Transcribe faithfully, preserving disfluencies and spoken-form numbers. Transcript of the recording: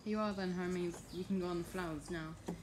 Here you are then, homies. You can go on the flowers now.